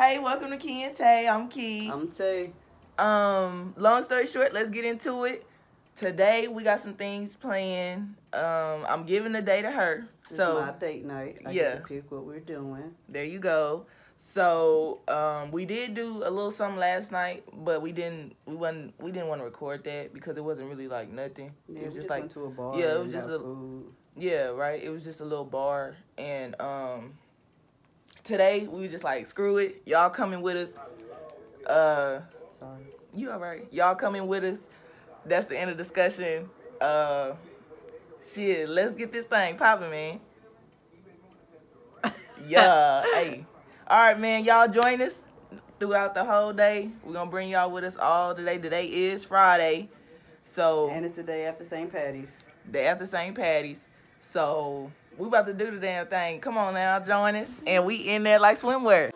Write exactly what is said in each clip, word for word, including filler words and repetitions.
Hey, welcome to Key and Tay. I'm Key. I'm Tay. Um, long story short, let's get into it. Today we got some things planned. Um, I'm giving the day to her. It's so my date night. I yeah, get to pick what we're doing. There you go. So um, we did do a little something last night, but we didn't. We wasn't. We didn't want to record that because it wasn't really like nothing. Yeah, it was we just, just like went to a bar. Yeah, it was just a food. Yeah, right. It was just a little bar, and um, today we was just like, screw it. Y'all coming with us. Uh, Sorry. You all right? Y'all coming with us. That's the end of discussion. Uh, shit, let's get this thing popping, man. Yeah, hey. All right, man, y'all join us throughout the whole day. We're going to bring y'all with us all today. Today is Friday. So And it's the day after Saint Patty's. Day after Saint Patty's. So we about to do the damn thing. Come on now, join us. And we in there like swimwear.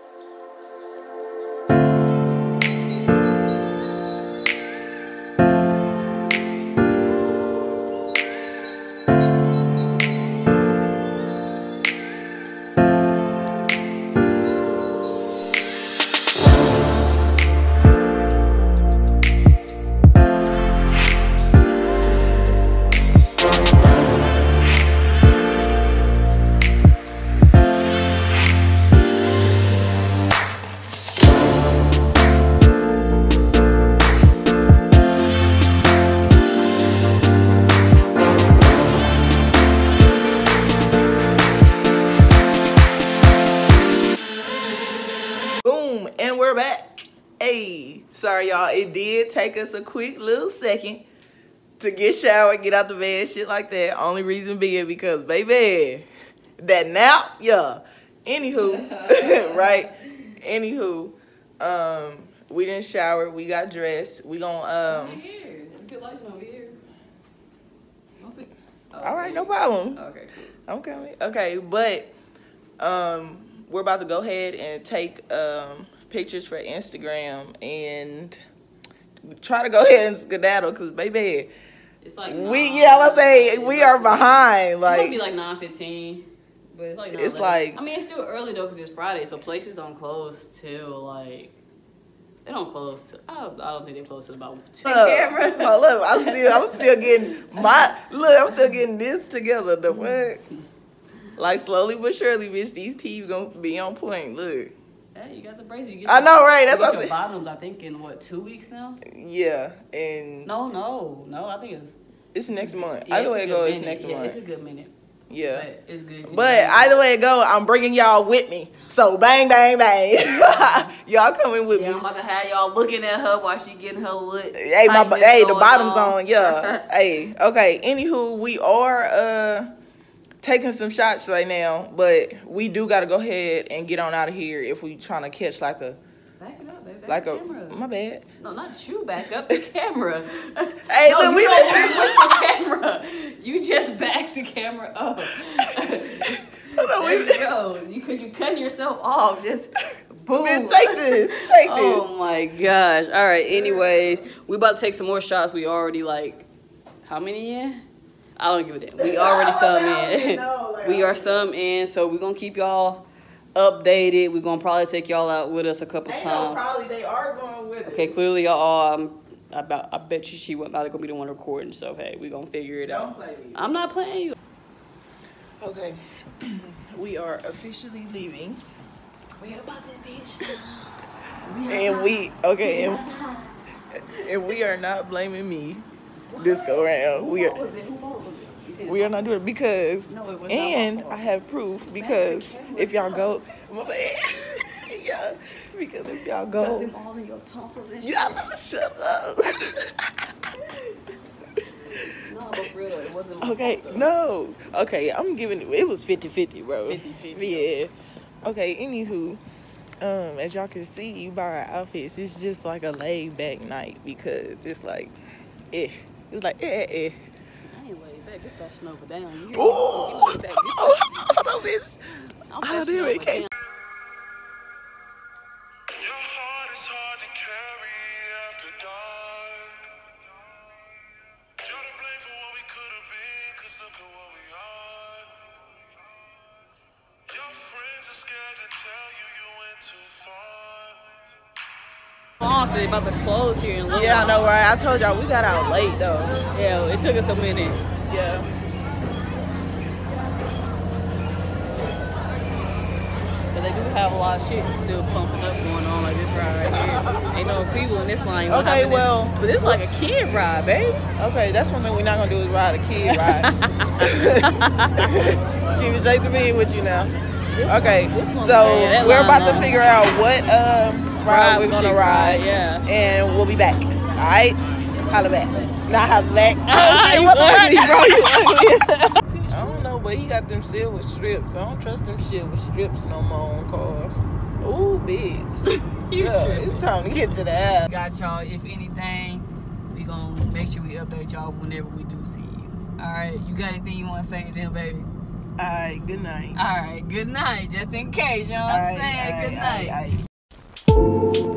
And we're back. Hey, sorry y'all, it did take us a quick little second to get showered, get out the bed, shit like that. Only reason being because, baby, that nap, yeah. Anywho, right? Anywho, um, we didn't shower, we got dressed. We gon' um. Over here. Good light over here. Okay. All right, no problem. Okay, cool. I'm coming. Okay, but um, we're about to go ahead and take um. pictures for Instagram and try to go ahead and skedaddle because baby, it's like we yeah I was say we are behind. Like it might be like nine fifteen, but it's like it's like I mean it's still early though because it's Friday, so places don't close till like they don't close till I don't, I don't think they close till about two. Uh, camera. Oh look, I'm still I'm still getting my look. I'm still getting this together. The fuck, like slowly but surely, bitch. These teeth gonna be on point. Look. Hey, you got the braids. You get I your, know, right? That's you what get I your said. bottoms. I think in what two weeks now. Yeah, and no, no, no. I think it's it's next month. Yeah, either way it go, it's minute. next yeah, month. It's a good minute. Yeah, but it's good. But either way it go, I'm bringing y'all with me. So bang, bang, bang. Y'all coming with yeah, me. I'm about to have y'all looking at her while she getting her look. Hey, my hey, the bottom's on. on. Yeah. Hey, okay. Anywho, we are uh taking some shots right now, but we do got to go ahead and get on out of here if we trying to catch like a. Back it up, baby. Back like the a. camera. My bad. No, not you. Back up the camera. Hey, no, look, you we don't with the camera. You just back the camera up. Hold on, there you go. You could you cutting yourself off. Just boom. Man, take this. Take this. Oh my gosh. All right. Anyways, we about to take some more shots. We already like how many in? I don't give a damn. We already some in. like, we are some in, so we're gonna keep y'all updated. We're gonna probably take y'all out with us a couple Ain't times. no probably they are going with Okay, us. clearly y'all are. I'm about. I bet you she was not gonna be the one recording. So hey, we gonna figure it Don't out. play me. I'm not playing you. Okay, we are officially leaving. We about this bitch. And we okay, and, and we are not blaming me this go around. We are we are not doing it because No, it was not and my fault. I have proof because if y'all go my bad. Yeah, because if y'all go them all in your tonsils and shit. y'all know, shut up. No, but for real, it wasn't my Okay, fault, though. no. Okay, I'm giving it it was fifty fifty, bro. fifty fifty. Yeah. Okay, anywho, um, as y'all can see by our outfits, it's just like a laid back night because it's like eh. It was like eh eh eh. I ain't laid back. This fashion over down. You hear me? Ooh. Give me back. This Oh, hold on, bitch. I'm Oh, fashion damn, over it came. down. Your heart is hard to carry after dark. You're to blame for what we could have been, cause look at what we are. Your friends are scared to tell you you went too far. Long till they about to close here in Little Yeah, I Rock. know, right? I told y'all we got out late though. Yeah, it took us a minute. Yeah. But they do have a lot of shit still pumping up going on, like this ride right here. Ain't no people in this line. What Okay, happened is- well- but this is like a kid ride, baby. Okay, that's one thing we're not gonna do is ride a kid ride. Keep it straight to me with you now. Okay, so yeah, that we're line about to long. figure out what um, ride Ride we're we gonna should ride, ride, yeah. and we'll be back. All right, holla back. Not holla back. Ah, Oh, you what the ugly, fuck? bro. You ugly. I don't know, but he got them silver strips. I don't trust them silver strips no more on cars. Ooh, bitch. You Yeah, tripping. it's time to get to the house. Got y'all. If anything, we gonna make sure we update y'all whenever we do see you. All right, you got anything you want to say to them, baby? All right, good night. All right, good night. Just in case, you know what All I'm right, saying. all Good right, night. all right, all right.